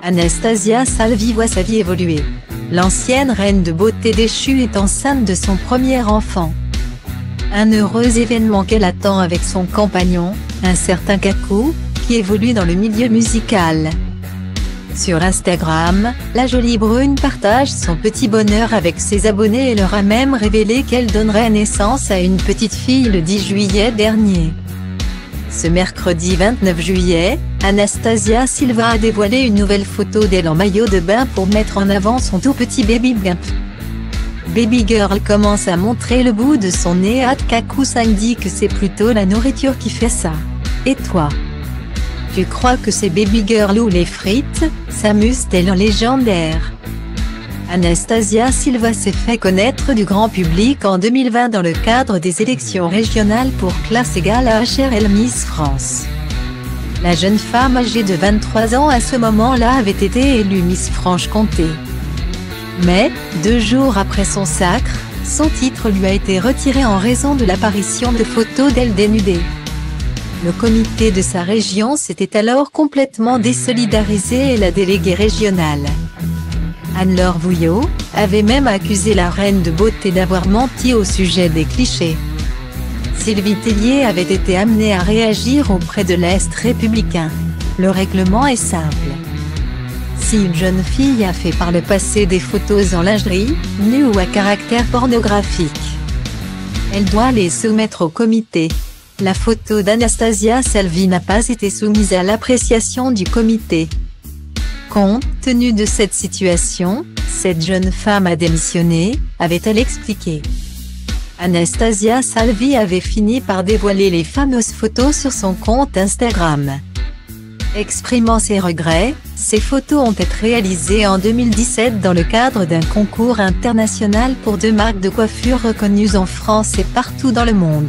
Anastasia Salvi voit sa vie évoluer. L'ancienne reine de beauté déchue est enceinte de son premier enfant. Un heureux événement qu'elle attend avec son compagnon, un certain Kaku, qui évolue dans le milieu musical. Sur Instagram, la jolie brune partage son petit bonheur avec ses abonnés et leur a même révélé qu'elle donnerait naissance à une petite fille le 10 juillet dernier. Ce mercredi 29 juillet, Anastasia Silva a dévoilé une nouvelle photo d'elle en maillot de bain pour mettre en avant son tout petit baby bump. Baby Girl commence à montrer le bout de son nez. Kaku dit que c'est plutôt la nourriture qui fait ça. Et toi? Tu crois que c'est Baby Girl ou les frites? S'amuse-t-elle en légendaire? Anastasia Silva s'est fait connaître du grand public en 2020 dans le cadre des élections régionales pour classe égale à HRL Miss France. La jeune femme âgée de 23 ans à ce moment-là avait été élue Miss Franche-Comté. Mais, 2 jours après son sacre, son titre lui a été retiré en raison de l'apparition de photos d'elle dénudée. Le comité de sa région s'était alors complètement désolidarisé et la déléguée régionale, Anne-Laure Vouillot, avait même accusé la reine de beauté d'avoir menti au sujet des clichés. Sylvie Tellier avait été amenée à réagir auprès de l'Est républicain. Le règlement est simple. Si une jeune fille a fait par le passé des photos en lingerie, nue ou à caractère pornographique, elle doit les soumettre au comité. La photo d'Anastasia Salvi n'a pas été soumise à l'appréciation du comité. Compte tenu de cette situation, cette jeune femme a démissionné, avait-elle expliqué. Anastasia Salvi avait fini par dévoiler les fameuses photos sur son compte Instagram. Exprimant ses regrets, ces photos ont été réalisées en 2017 dans le cadre d'un concours international pour 2 marques de coiffure reconnues en France et partout dans le monde.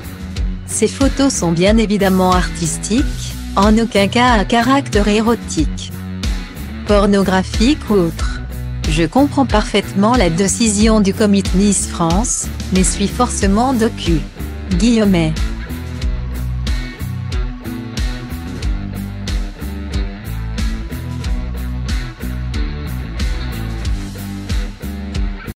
Ces photos sont bien évidemment artistiques, en aucun cas à caractère érotique, pornographique ou autre. Je comprends parfaitement la décision du comité Miss France, mais suis forcément docu. Guillemets.